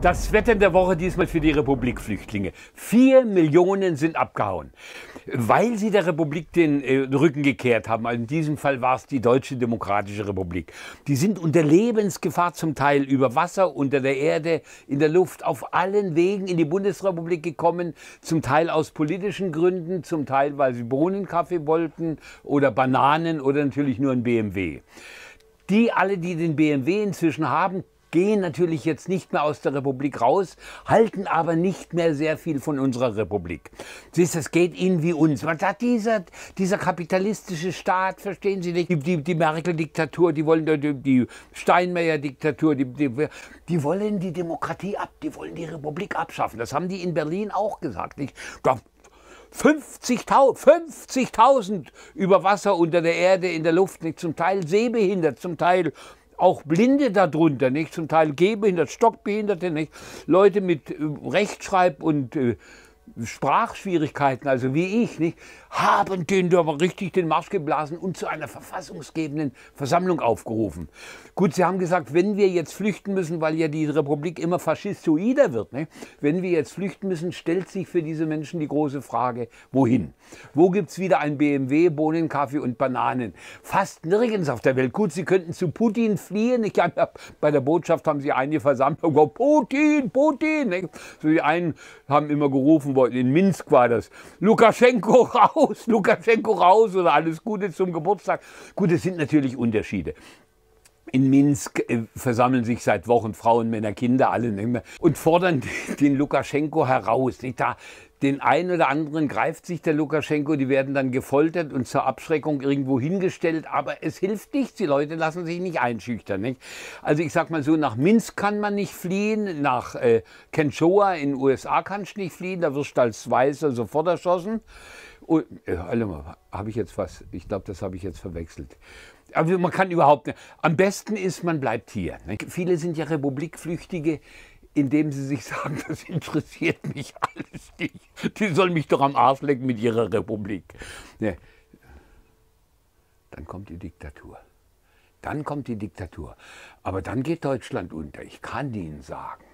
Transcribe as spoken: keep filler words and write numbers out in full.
Das Wetter der Woche diesmal für die Republikflüchtlinge. Vier Millionen sind abgehauen, weil sie der Republik den äh, Rücken gekehrt haben. Also in diesem Fall war es die Deutsche Demokratische Republik. Die sind unter Lebensgefahr zum Teil über Wasser, unter der Erde, in der Luft, auf allen Wegen in die Bundesrepublik gekommen. Zum Teil aus politischen Gründen, zum Teil, weil sie Bohnenkaffee wollten oder Bananen oder natürlich nur ein B M W. Die alle, die den B M W inzwischen haben, gehen natürlich jetzt nicht mehr aus der Republik raus, halten aber nicht mehr sehr viel von unserer Republik. Siehst, das geht ihnen wie uns. Was hat dieser, dieser kapitalistische Staat, verstehen Sie nicht? Die, die, die Merkel-Diktatur, die wollen die, die Steinmeier-Diktatur, die, die, die wollen die Demokratie ab, die wollen die Republik abschaffen. Das haben die in Berlin auch gesagt. Nicht? fünfzigtausend über Wasser, unter der Erde, in der Luft, nicht? Zum Teil sehbehindert, zum Teil auch Blinde darunter, nicht? Zum Teil Gehbehindert, Stockbehinderte, nicht? Leute mit äh, Rechtschreib- und äh, Sprachschwierigkeiten, also wie ich, nicht? Haben den da richtig den Marsch geblasen und zu einer verfassungsgebenden Versammlung aufgerufen. Gut, sie haben gesagt, wenn wir jetzt flüchten müssen, weil ja die Republik immer faschistoider wird, nicht? Wenn wir jetzt flüchten müssen, stellt sich für diese Menschen die große Frage, wohin? Wo gibt es wieder ein B M W, Bohnenkaffee und Bananen? Fast nirgends auf der Welt. Gut, sie könnten zu Putin fliehen. Ich hab, bei der Botschaft haben sie einige versammelt, Putin, Putin. Nicht? So die einen haben immer gerufen, in Minsk war das, Lukaschenko raus, Lukaschenko raus oder alles Gute zum Geburtstag. Gut, es sind natürlich Unterschiede. In Minsk äh, versammeln sich seit Wochen Frauen, Männer, Kinder, alle nicht mehr, und fordern den Lukaschenko heraus. Nicht? Da, den einen oder anderen greift sich der Lukaschenko, die werden dann gefoltert und zur Abschreckung irgendwo hingestellt. Aber es hilft nichts, die Leute lassen sich nicht einschüchtern. Nicht? Also ich sag mal so, nach Minsk kann man nicht fliehen, nach äh, Kenchoa in den U S A kannst du nicht fliehen, da wirst du als Weißer sofort erschossen. Und, äh, habe ich jetzt was, ich glaube, das habe ich jetzt verwechselt. Aber man kann überhaupt nicht. Am besten ist, man bleibt hier. Nicht? Viele sind ja Republikflüchtige, indem sie sich sagen, das interessiert mich alles nicht. Die sollen mich doch am Arsch lecken mit ihrer Republik. Ne. Dann kommt die Diktatur. Dann kommt die Diktatur. Aber dann geht Deutschland unter. Ich kann Ihnen sagen.